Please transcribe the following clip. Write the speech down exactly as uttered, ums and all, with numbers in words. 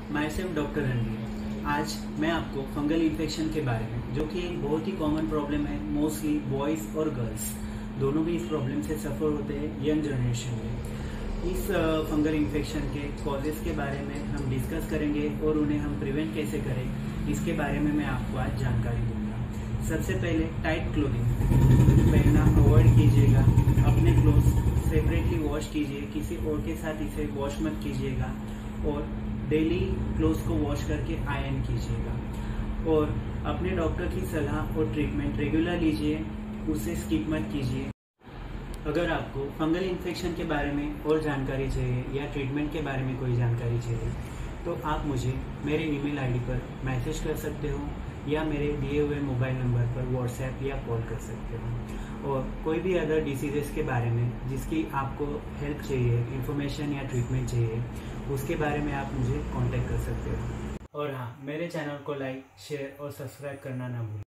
My self doctor Ranveer. आज मैं आपको फंगल इन्फेक्शन के बारे में, जो कि एक बहुत ही कॉमन प्रॉब्लम है, मोस्टली बॉयज़ और गर्ल्स दोनों भी इस प्रॉब्लम से सफ़र होते हैं यंग जनरेशन में। इस फंगल इन्फेक्शन के कॉजेज़ के बारे में हम डिस्कस करेंगे और उन्हें हम प्रिवेंट कैसे करें, इसके बारे में मैं आपको आज जानकारी दूंगा। सबसे पहले टाइट क्लोथिंग पहनना अवॉइड कीजिएगा। अपने क्लोथ्स सेपरेटली वॉश कीजिए, किसी और के साथ इसे वॉश मत कीजिएगा और डेली क्लोथ्स को वॉश करके आयरन कीजिएगा। और अपने डॉक्टर की सलाह और ट्रीटमेंट रेगुलर लीजिए, उसे स्किप मत कीजिए। अगर आपको फंगल इन्फेक्शन के बारे में और जानकारी चाहिए या ट्रीटमेंट के बारे में कोई जानकारी चाहिए तो आप मुझे मेरे ईमेल आईडी पर मैसेज कर सकते हो या मेरे दिए हुए मोबाइल नंबर पर व्हाट्सएप या कॉल कर सकते हो। और कोई भी अदर डिसीजेस के बारे में जिसकी आपको हेल्प चाहिए, इंफॉर्मेशन या ट्रीटमेंट चाहिए, उसके बारे में आप मुझे कांटेक्ट कर सकते हो। और हाँ, मेरे चैनल को लाइक, शेयर और सब्सक्राइब करना ना भूलें।